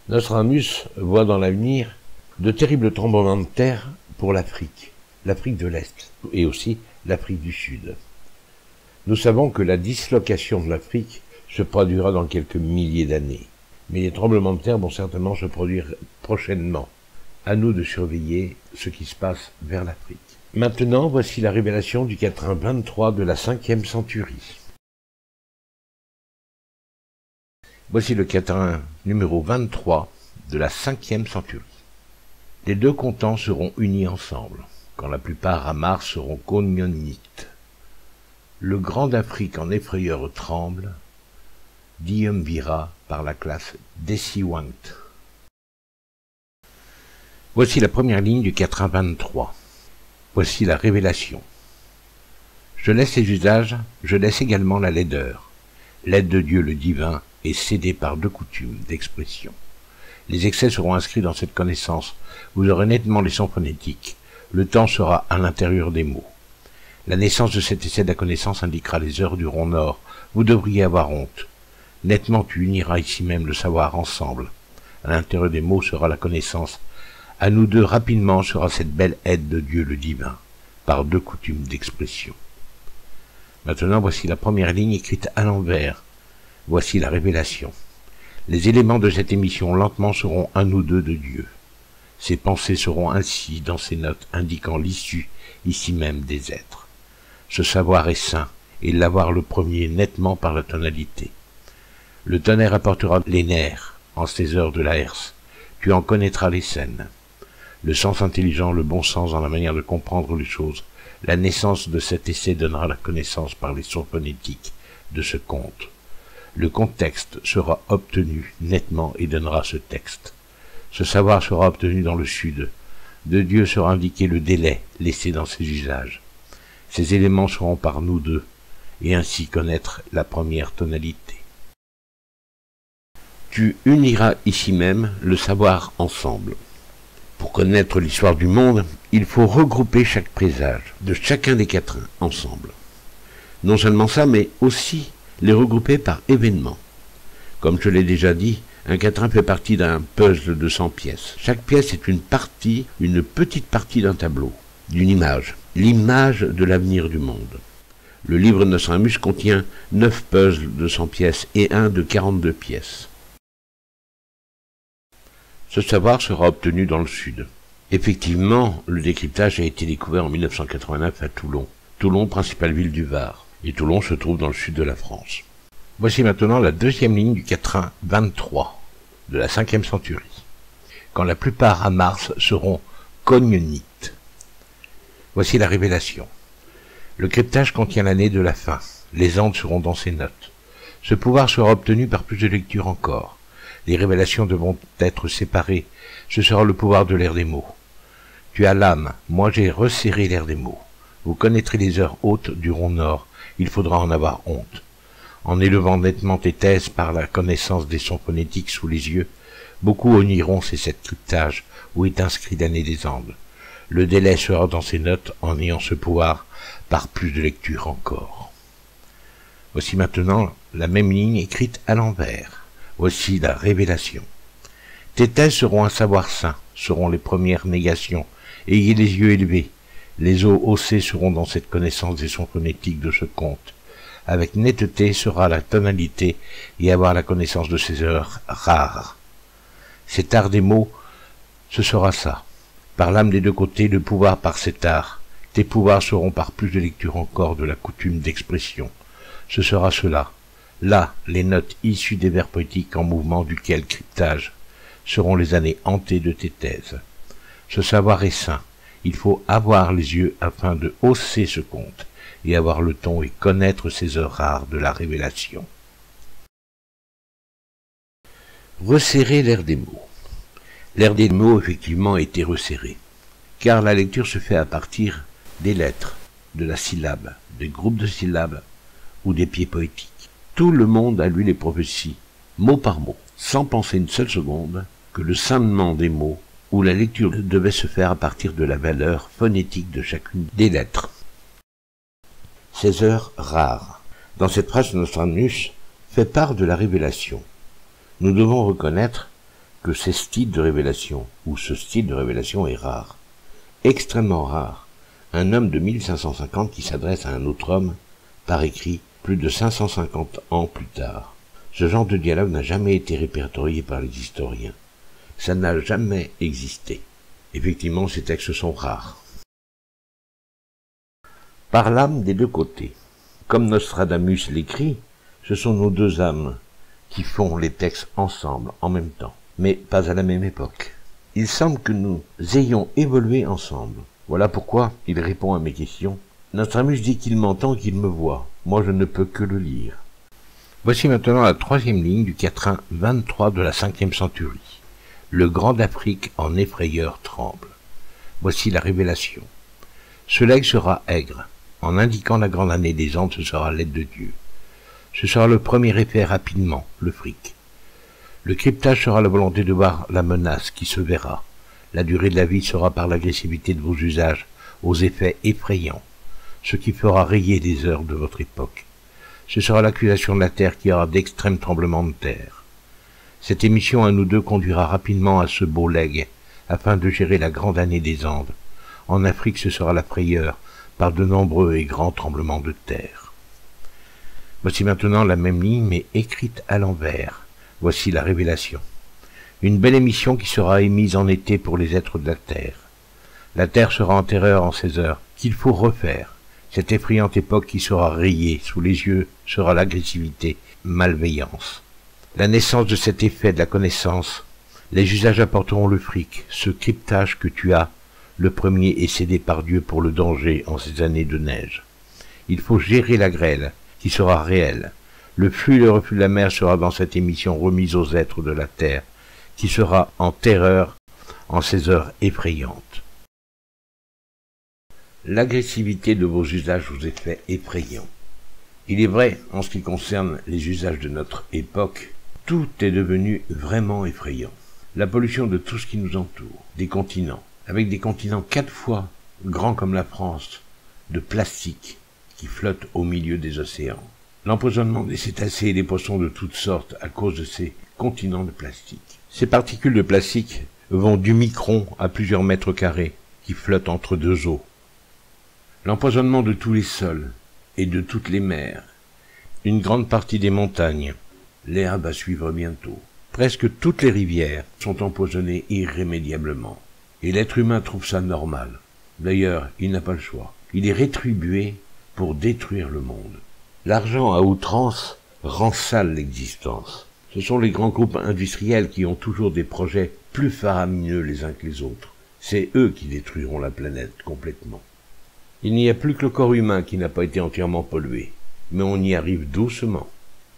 Nostradamus voit dans l'avenir de terribles tremblements de terre pour l'Afrique de l'Est et aussi l'Afrique du Sud. Nous savons que la dislocation de l'Afrique se produira dans quelques milliers d'années, mais les tremblements de terre vont certainement se produire prochainement. À nous de surveiller ce qui se passe vers l'Afrique. Maintenant, voici la révélation du quatrain 23 de la 5e centurie. Voici le quatrain numéro 23 de la 5e centurie. Les deux contents seront unis ensemble, quand la plupart à Mars seront cognonites. Le grand d'Afrique en effrayeur tremble, diumvira par la classe Deciwant. Voici la première ligne du quatrain 23. Voici la révélation. Je laisse les usages, je laisse également la laideur. L'aide de Dieu le divin est cédée par deux coutumes d'expression. Les excès seront inscrits dans cette connaissance. Vous aurez nettement les sons phonétiques. Le temps sera à l'intérieur des mots. La naissance de cet essai de la connaissance indiquera les heures du rond nord. Vous devriez avoir honte. Nettement tu uniras ici même le savoir ensemble. À l'intérieur des mots sera la connaissance. À nous deux rapidement sera cette belle aide de Dieu le divin, par deux coutumes d'expression. Maintenant voici la première ligne écrite à l'envers. Voici la révélation. Les éléments de cette émission lentement seront à nous deux de Dieu. Ces pensées seront ainsi dans ces notes indiquant l'issue ici même des êtres. Ce savoir est saint, et l'avoir le premier nettement par la tonalité. Le tonnerre apportera les nerfs en ces heures de la herse. Tu en connaîtras les scènes. Le sens intelligent, le bon sens dans la manière de comprendre les choses. La naissance de cet essai donnera la connaissance par les sons phonétiques de ce conte. Le contexte sera obtenu nettement et donnera ce texte. Ce savoir sera obtenu dans le sud. De Dieu sera indiqué le délai laissé dans ses usages. Ces éléments seront par nous deux, et ainsi connaître la première tonalité. Tu uniras ici même le savoir ensemble. Pour connaître l'histoire du monde, il faut regrouper chaque présage de chacun des quatrains ensemble. Non seulement ça, mais aussi les regrouper par événements. Comme je l'ai déjà dit, un quatrain fait partie d'un puzzle de 100 pièces. Chaque pièce est une partie, une petite partie d'un tableau, d'une image, l'image de l'avenir du monde. Le livre de Nostradamus contient 9 puzzles de 100 pièces et un de 42 pièces. Ce savoir sera obtenu dans le sud. Effectivement, le décryptage a été découvert en 1989 à Toulon. Toulon, principale ville du Var. Et Toulon se trouve dans le sud de la France. Voici maintenant la deuxième ligne du quatrain 23 de la 5e centurie. Quand la plupart à Mars seront cognonites. Voici la révélation. Le cryptage contient l'année de la fin. Les Andes seront dans ses notes. Ce pouvoir sera obtenu par plus de lectures encore. Les révélations devront être séparées. Ce sera le pouvoir de l'ère des mots. Tu as l'âme, moi j'ai resserré l'ère des mots. Vous connaîtrez les heures hautes du rond nord. Il faudra en avoir honte. En élevant nettement tes thèses par la connaissance des sons phonétiques sous les yeux, beaucoup honiront ces 7 cryptages où est inscrit l'année des Andes. Le délai sera dans ces notes en ayant ce pouvoir par plus de lecture encore. Voici maintenant la même ligne écrite à l'envers. Voici la révélation. Tes thèses seront un savoir saint, seront les premières négations. Ayez les yeux élevés. Les os haussés seront dans cette connaissance des sons phonétiques de ce conte. Avec netteté sera la tonalité et avoir la connaissance de ces heures rares. Cet art des mots, ce sera ça. Par l'âme des deux côtés, le pouvoir par cet art. Tes pouvoirs seront par plus de lecture encore de la coutume d'expression. Ce sera cela. Là, les notes issues des vers poétiques en mouvement duquel cryptage seront les années hantées de tes thèses. Ce savoir est saint. Il faut avoir les yeux afin de hausser ce conte, et avoir le ton et connaître ces heures rares de la révélation. Resserrer l'air des mots. L'air des mots, effectivement, a été resserré, car la lecture se fait à partir des lettres, de la syllabe, des groupes de syllabes ou des pieds poétiques. Tout le monde a lu les prophéties, mot par mot, sans penser une seule seconde que le scintement des mots où la lecture devait se faire à partir de la valeur phonétique de chacune des lettres. Ces heures rares. Dans cette phrase, Nostradamus fait part de la révélation. Nous devons reconnaître que ces styles de révélation, ou ce style de révélation est rare. Extrêmement rare. Un homme de 1550 qui s'adresse à un autre homme, par écrit, plus de 550 ans plus tard. Ce genre de dialogue n'a jamais été répertorié par les historiens. Ça n'a jamais existé. Effectivement, ces textes sont rares. Par l'âme des deux côtés. Comme Nostradamus l'écrit, ce sont nos deux âmes qui font les textes ensemble, en même temps, mais pas à la même époque. Il semble que nous ayons évolué ensemble. Voilà pourquoi il répond à mes questions. Nostradamus dit qu'il m'entend et qu'il me voit. Moi, je ne peux que le lire. Voici maintenant la troisième ligne du quatrain 23 de la 5e centurie. Le grand d'Afrique en effrayeur tremble. Voici la révélation. Ce legs sera aigre. En indiquant la grande année des Andes, ce sera l'aide de Dieu. Ce sera le premier effet rapidement, le fric. Le cryptage sera la volonté de voir la menace qui se verra. La durée de la vie sera par l'agressivité de vos usages, aux effets effrayants, ce qui fera rayer les heures de votre époque. Ce sera l'accusation de la terre qui aura d'extrêmes tremblements de terre. Cette émission à nous deux conduira rapidement à ce beau legs, afin de gérer la grande année des Andes. En Afrique, ce sera la frayeur, par de nombreux et grands tremblements de terre. Voici maintenant la même ligne, mais écrite à l'envers. Voici la révélation. Une belle émission qui sera émise en été pour les êtres de la terre. La terre sera en terreur en ces heures, qu'il faut refaire. Cette effrayante époque qui sera rayée sous les yeux sera l'agressivité, malveillance. La naissance de cet effet de la connaissance, les usages apporteront le fric, ce cryptage que tu as, le premier est cédé par Dieu pour le danger en ces années de neige. Il faut gérer la grêle, qui sera réelle. Le flux et le reflux de la mer sera dans cette émission remis aux êtres de la terre, qui sera en terreur en ces heures effrayantes. L'agressivité de vos usages aux effets effrayants. Il est vrai, en ce qui concerne les usages de notre époque, tout est devenu vraiment effrayant. La pollution de tout ce qui nous entoure, des continents, avec des continents 4 fois grands comme la France, de plastique qui flottent au milieu des océans. L'empoisonnement des cétacés et des poissons de toutes sortes à cause de ces continents de plastique. Ces particules de plastique vont du micron à plusieurs mètres carrés qui flottent entre deux eaux. L'empoisonnement de tous les sols et de toutes les mers. Une grande partie des montagnes. L'air va suivre bientôt. Presque toutes les rivières sont empoisonnées irrémédiablement. Et l'être humain trouve ça normal. D'ailleurs, il n'a pas le choix. Il est rétribué pour détruire le monde. L'argent à outrance rend sale l'existence. Ce sont les grands groupes industriels qui ont toujours des projets plus faramineux les uns que les autres. C'est eux qui détruiront la planète complètement. Il n'y a plus que le corps humain qui n'a pas été entièrement pollué, mais on y arrive doucement.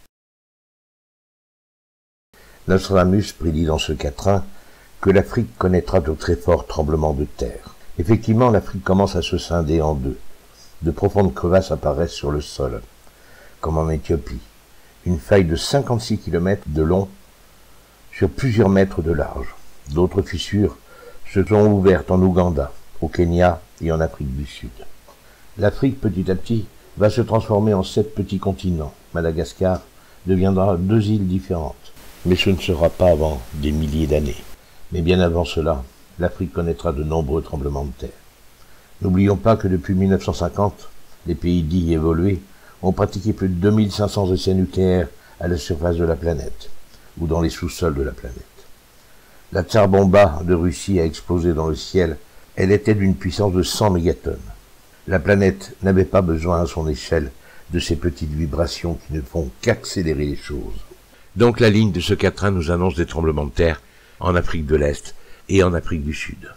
Nostradamus prédit dans ce quatrain que l'Afrique connaîtra de très forts tremblements de terre. Effectivement, l'Afrique commence à se scinder en deux. De profondes crevasses apparaissent sur le sol, comme en Éthiopie. Une faille de 56 km de long sur plusieurs mètres de large. D'autres fissures se sont ouvertes en Ouganda, au Kenya et en Afrique du Sud. L'Afrique, petit à petit, va se transformer en 7 petits continents. Madagascar deviendra 2 îles différentes. Mais ce ne sera pas avant des milliers d'années. Mais bien avant cela, l'Afrique connaîtra de nombreux tremblements de terre. N'oublions pas que depuis 1950, les pays dits évolués ont pratiqué plus de 2500 essais nucléaires à la surface de la planète, ou dans les sous-sols de la planète. La Tsar Bomba de Russie a explosé dans le ciel, elle était d'une puissance de 100 mégatonnes. La planète n'avait pas besoin à son échelle de ces petites vibrations qui ne font qu'accélérer les choses. Donc la ligne de ce quatrain nous annonce des tremblements de terre en Afrique de l'Est et en Afrique du Sud.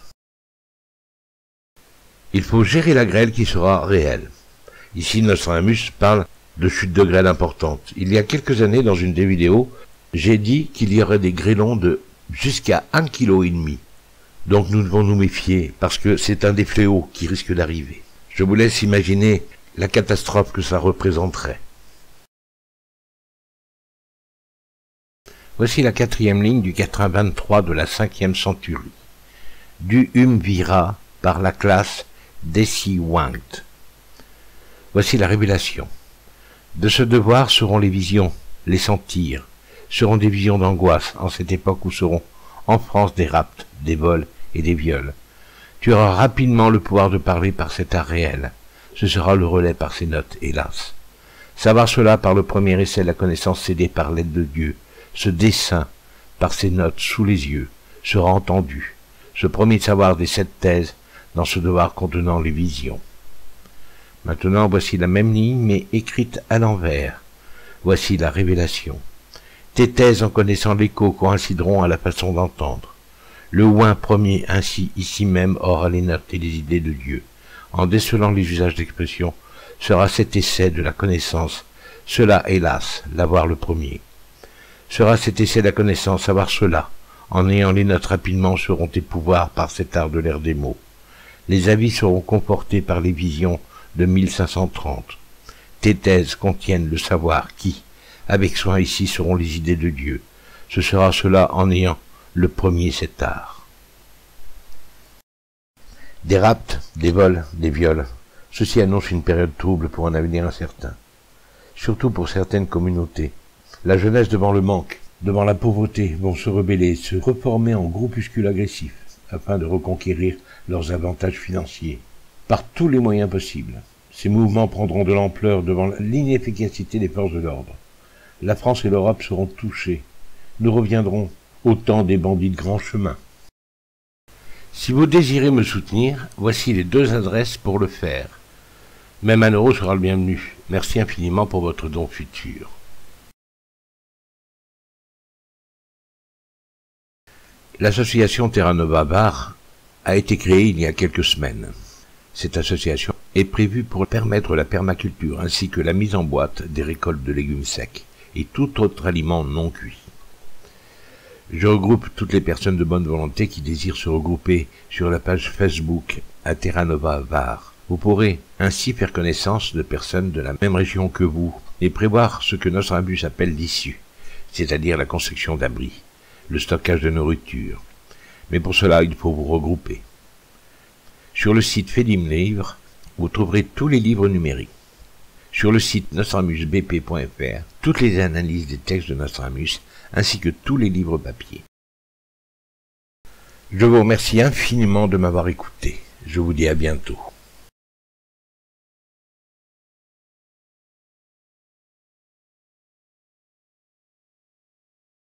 Il faut gérer la grêle qui sera réelle. Ici, Nostradamus parle de chute de grêle importante. Il y a quelques années, dans une des vidéos, j'ai dit qu'il y aurait des grêlons de jusqu'à 1,5 kg. Donc nous devons nous méfier, parce que c'est un des fléaux qui risque d'arriver. Je vous laisse imaginer la catastrophe que ça représenterait. Voici la 4e ligne du quatrain 23 de la 5e centurie. Du Umvira par la classe Desiwangt. Voici la révélation. De ce devoir seront les visions, les sentirs, seront des visions d'angoisse en cette époque où seront en France des rapts, des vols et des viols. Tu auras rapidement le pouvoir de parler par cet art réel. Ce sera le relais par ces notes, hélas. Savoir cela par le premier essai de la connaissance cédée par l'aide de Dieu, ce dessin, par ces notes sous les yeux, sera entendu, ce premier savoir des 7 thèses dans ce devoir contenant les visions. Maintenant, voici la même ligne, mais écrite à l'envers. Voici la révélation. Tes thèses en connaissant l'écho coïncideront à la façon d'entendre. Le ouin premier ainsi ici même aura les notes et les idées de Dieu. En décelant les usages d'expression, sera cet essai de la connaissance, cela, hélas, l'avoir le premier. Sera cet essai de la connaissance, avoir cela, en ayant les notes rapidement seront tes pouvoirs par cet art de l'ère des mots. Les avis seront confortés par les visions de 1530. Tes thèses contiennent le savoir qui, avec soin ici, seront les idées de Dieu. Ce sera cela en ayant le premier cet art. Des rapts, des vols, des viols. Ceci annonce une période trouble pour un avenir incertain. Surtout pour certaines communautés. La jeunesse devant le manque, devant la pauvreté, vont se rebeller, se reformer en groupuscules agressifs, afin de reconquérir leurs avantages financiers, par tous les moyens possibles. Ces mouvements prendront de l'ampleur devant l'inefficacité des forces de l'ordre. La France et l'Europe seront touchées. Nous reviendrons au temps des bandits de grand chemin. Si vous désirez me soutenir, voici les 2 adresses pour le faire. Même 1 euro sera le bienvenu. Merci infiniment pour votre don futur. L'association Terra Nova Var a été créée il y a quelques semaines. Cette association est prévue pour permettre la permaculture ainsi que la mise en boîte des récoltes de légumes secs et tout autre aliment non cuit. Je regroupe toutes les personnes de bonne volonté qui désirent se regrouper sur la page Facebook à Terra Nova Var. Vous pourrez ainsi faire connaissance de personnes de la même région que vous et prévoir ce que Nostradamus appelle l'issue, c'est-à-dire la construction d'abris, le stockage de nourriture. Mais pour cela, il faut vous regrouper. Sur le site Fedim Livre, vous trouverez tous les livres numériques. Sur le site nostradamusbp.fr, toutes les analyses des textes de Nostradamus, ainsi que tous les livres papier. Je vous remercie infiniment de m'avoir écouté. Je vous dis à bientôt.